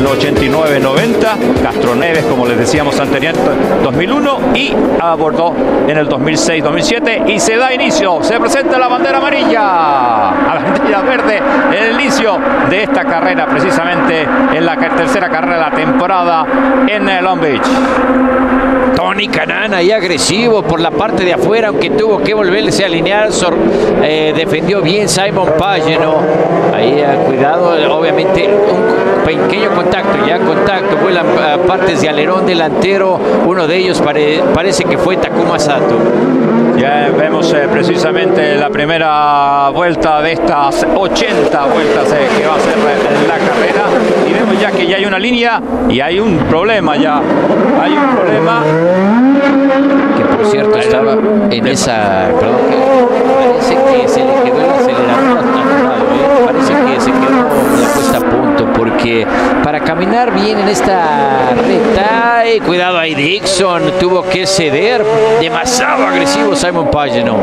el 89-90, Castroneves, como les decíamos anteriormente, 2001, y abordó en el 2006-2007, y se da inicio, se presenta la bandera amarilla, a la bandera verde, en el inicio de esta carrera, precisamente en la tercera carrera de la temporada en Long Beach. Tony Kanaan ahí agresivo por la parte de afuera, aunque tuvo que volverse a alinear. Defendió bien Simon Pageno. Ahí cuidado, obviamente un pequeño contacto, vuelan partes de alerón delantero. Uno de ellos parece que fue Takuma Sato. Ya vemos precisamente la primera vuelta de estas 80 vueltas que va a ser en la carrera, y vemos ya que ya hay una línea y hay un problema ya. Hay un problema. Que por cierto estaba en esa... Perdón, parece que se le quedó el acelerador atorado, parece que se quedó la puesta a punto, porque para caminar bien en esta recta, cuidado ahí, Dixon tuvo que ceder, demasiado agresivo Simon Pageno.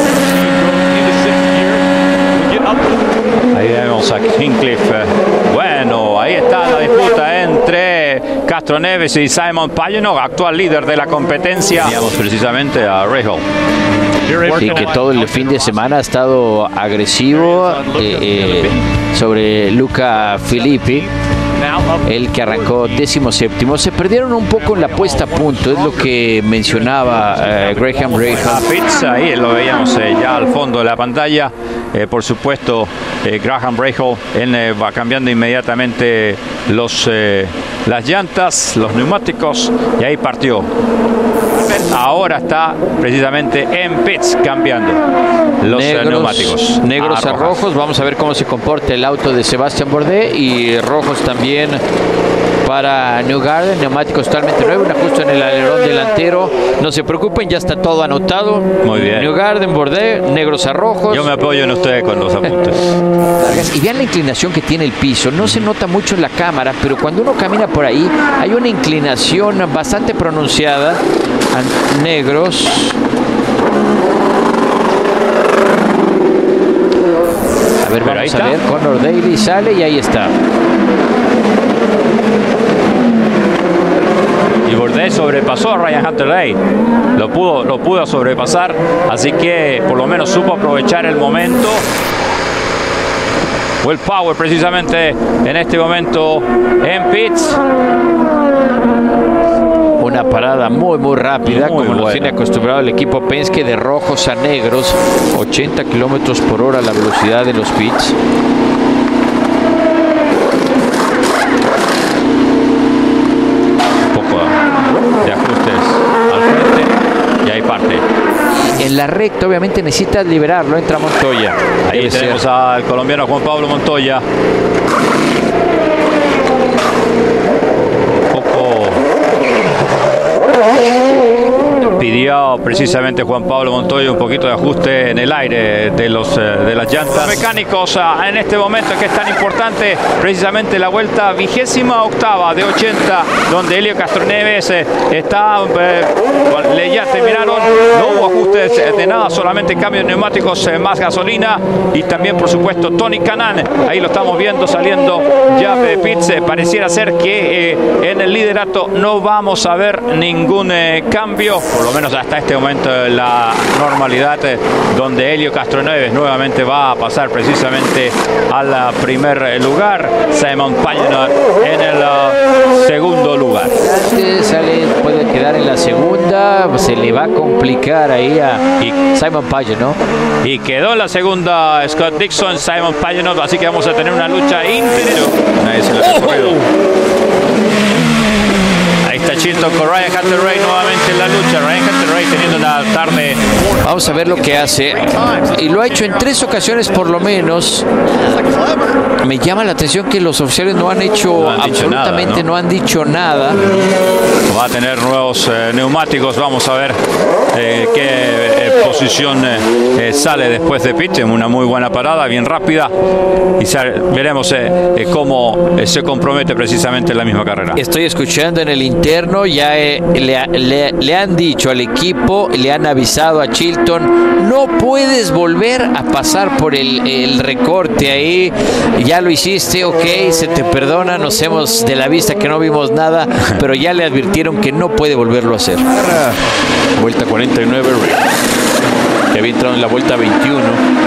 Ahí vemos a Hinchcliffe. Bueno, ahí está la disputa entre Castroneves y Simon Pageno, actual líder de la competencia. Teníamos precisamente a Rahal. Sí, que todo el fin de semana ha estado agresivo sobre Luca Filippi, el que arrancó 17º. Se perdieron un poco en la puesta a punto, es lo que mencionaba Graham Rahal. Pizza, ahí lo veíamos ya al fondo de la pantalla. Por supuesto, Graham Rahal va cambiando inmediatamente las llantas, los neumáticos, y ahí partió. Ahora está precisamente en pits cambiando los neumáticos. Negros a rojos. Vamos a ver cómo se comporta el auto de Sebastián Bourdais, y rojos también para Newgarden. Neumáticos totalmente nuevos, un ajuste en el alerón delantero. No se preocupen, ya está todo anotado. Muy bien. Newgarden, Bourdais, negros a rojos. Yo me apoyo en ustedes con los apuntes. Y vean la inclinación que tiene el piso. No se nota mucho en la cámara, pero cuando uno camina por ahí hay una inclinación bastante pronunciada. Negros. A ver, vamos a ver. Conor Daly sale y ahí está. Y Bourdais sobrepasó a Ryan Hunter-Reay. Lo pudo sobrepasar, así que por lo menos supo aprovechar el momento. Will Power precisamente en este momento en pits. Una parada muy rápida, como nos tiene acostumbrado el equipo Penske, de rojos a negros, 80 kilómetros por hora la velocidad de los pits. Un poco de ajustes al frente y ahí parte. En la recta obviamente necesita liberarlo, entra Montoya. Ahí tenemos al colombiano Juan Pablo Montoya. Pidió precisamente Juan Pablo Montoya un poquito de ajuste en el aire de las llantas. Mecánicos en este momento, que es tan importante, precisamente la vuelta 28ª de 80, donde Helio Castroneves está, ya terminaron, no hubo ajustes de nada, solamente cambio de neumáticos, más gasolina, y también por supuesto Tony Kanaan, ahí lo estamos viendo saliendo ya de pits. Pareciera ser que en el liderato no vamos a ver ningún cambio, por lo menos hasta este momento, la normalidad, donde Helio Castroneves nuevamente va a pasar precisamente al primer lugar. Simon Pageno en el segundo lugar. Puede quedar en la segunda, se le va a complicar ahí a Simon Pageno. Y quedó en la segunda Scott Dixon, Simon Pageno, así que vamos a tener una lucha interesante. Nadie se lo ha recorrido. Ahí está Chilton con Ryan Hunter-Reay nuevamente en la lucha. Ryan Hunter-Reay teniendo una tarde. Vamos a ver lo que hace. Y lo ha hecho en 3 ocasiones por lo menos. Me llama la atención que los oficiales no han hecho absolutamente nada, ¿no? No han dicho nada. Va a tener nuevos neumáticos. Vamos a ver qué posición sale después de pit. Una muy buena parada, bien rápida. Y veremos cómo se compromete precisamente en la misma carrera. Estoy escuchando en el interno 1, ya le han dicho al equipo, le han avisado a Chilton, no puedes volver a pasar por el recorte ahí, ya lo hiciste, ok, se te perdona, nos hemos de la vista que no vimos nada, pero ya le advirtieron que no puede volverlo a hacer. Vuelta 49, que había entrado en la vuelta 21.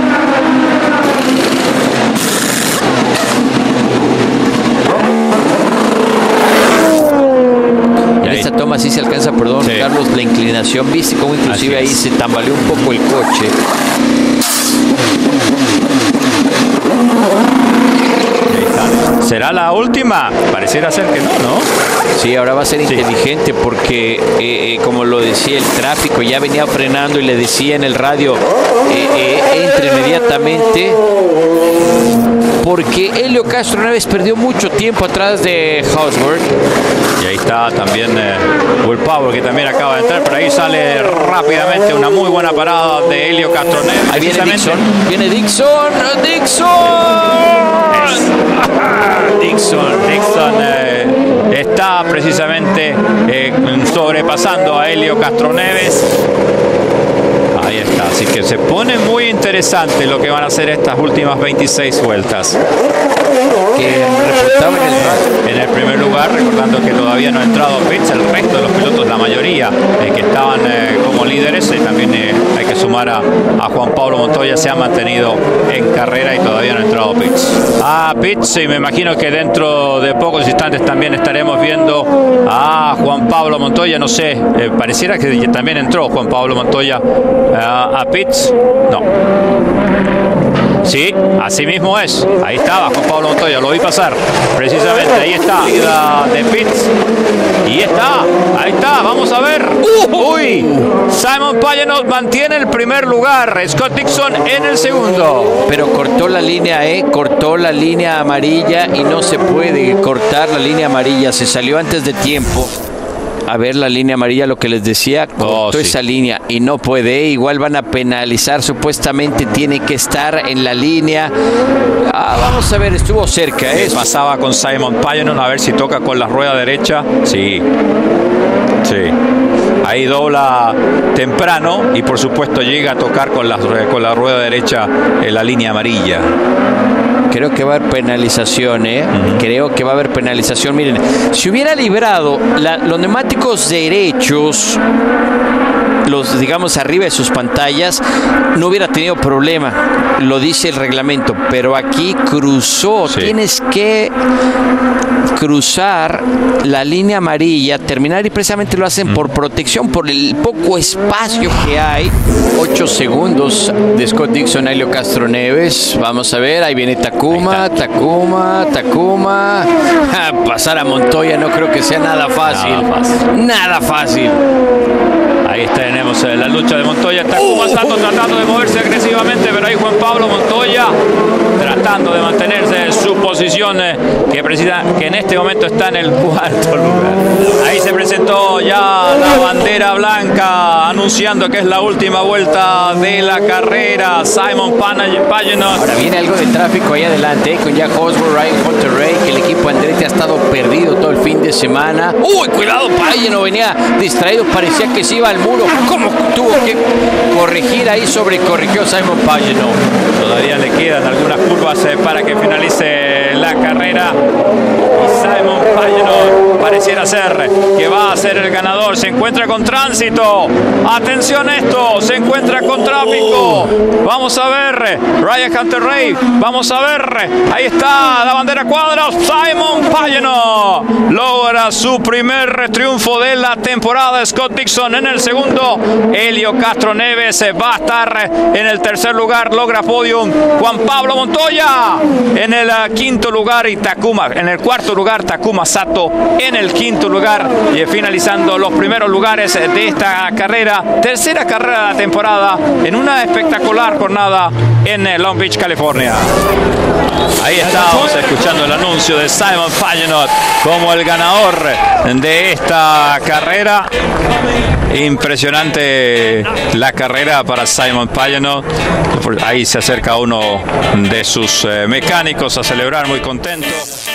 Esta toma sí se alcanza, perdón, sí. Carlos, la inclinación, viste cómo inclusive ahí se tambaleó un poco el coche. ¿Será la última? Pareciera ser que no, ¿no? Sí, ahora va a ser inteligente porque, como lo decía, el tráfico ya venía frenando y le decía en el radio, entre inmediatamente, porque Helio Castroneves perdió mucho tiempo atrás de Hausberg. Y ahí está también Will Power, que también acaba de entrar, pero ahí sale rápidamente una muy buena parada de Helio Castroneves. Ahí viene Dixon. Viene Dixon. Dixon está precisamente sobrepasando a Helio Castroneves. Ahí está, así que se pone muy interesante lo que van a hacer estas últimas 26 vueltas. Que reportaba en el primer lugar, recordando que todavía no ha entrado Pitts, el resto de los pilotos, la mayoría que estaban como líderes, también hay que sumar a Juan Pablo Montoya, se ha mantenido en carrera y todavía no ha entrado Pitts. Pitts, y me imagino que dentro de pocos instantes también estaremos viendo a Juan Pablo Montoya, no sé, pareciera que también entró Juan Pablo Montoya a Pitts, no. Sí, así mismo es. Ahí estaba Juan Pablo Montoya, lo vi pasar. Precisamente, ahí está. De Pitts. Y ahí está, vamos a ver. Uy, Simon Pagenaud mantiene el primer lugar. Scott Dixon en el segundo. Pero cortó la línea, cortó la línea amarilla y no se puede cortar la línea amarilla. Se salió antes de tiempo. A ver la línea amarilla, lo que les decía, cortó esa línea y no puede, igual van a penalizar, supuestamente tiene que estar en la línea. Vamos a ver, estuvo cerca. Pasaba con Simon Pagenaud, a ver si toca con la rueda derecha. Sí. Ahí dobla temprano y por supuesto llega a tocar con la rueda derecha en la línea amarilla. Creo que va a haber penalización, Creo que va a haber penalización. Miren, si hubiera librado los neumáticos derechos, los, digamos, arriba de sus pantallas, no hubiera tenido problema. Lo dice el reglamento. Pero aquí cruzó. Sí. Tienes que cruzar la línea amarilla, terminar, y precisamente lo hacen por protección, por el poco espacio que hay. 8 segundos de Scott Dixon a Helio Castroneves. Vamos a ver, ahí viene Takuma. Pasar a Montoya no creo que sea nada fácil. Nada fácil. Ahí tenemos la lucha de Montoya. Takuma tratando de moverse agresivamente, pero ahí Juan Pablo Montoya tratando de mantenerse en su posición que en este momento está en el cuarto lugar. Ahí se presentó ya la bandera blanca anunciando que es la última vuelta de la carrera. Simon Pagenaud. Ahora viene algo de tráfico ahí adelante con Jack Osborne, Ryan Hunter-Reay, que el equipo Andretti ha estado perdido todo el fin de semana. ¡Uy, cuidado! Pagenaud venía distraído, parecía que se iba al muro. ¿Cómo tuvo que corregir ahí? Sobrecorrigió Simon Pagenaud. Todavía le quedan algunas curvas para que finalice la carrera. Y Simon Pagenaud pareciera ser que va a ser el ganador. Se encuentra con tránsito. Atención esto. Se encuentra con tráfico. Vamos a ver. Ryan Hunter-Reay. Vamos a ver. Ahí está la bandera cuadra. Simon Pagenaud logra su primer triunfo de la temporada. Scott Dixon en el segundo. Helio Castroneves va a estar en el tercer lugar. Logra podium. Juan Pablo Montoya en el quinto lugar y Takuma en el cuarto lugar. Takuma Sato en el quinto lugar, y finalizando los primeros lugares de esta carrera, tercera carrera de la temporada, en una espectacular jornada en Long Beach, California. Ahí estamos escuchando el anuncio de Simon Pagenaud como el ganador de esta carrera. Impresionante la carrera para Simon Pagenaud. Ahí se acerca uno de sus mecánicos a celebrar, muy contento.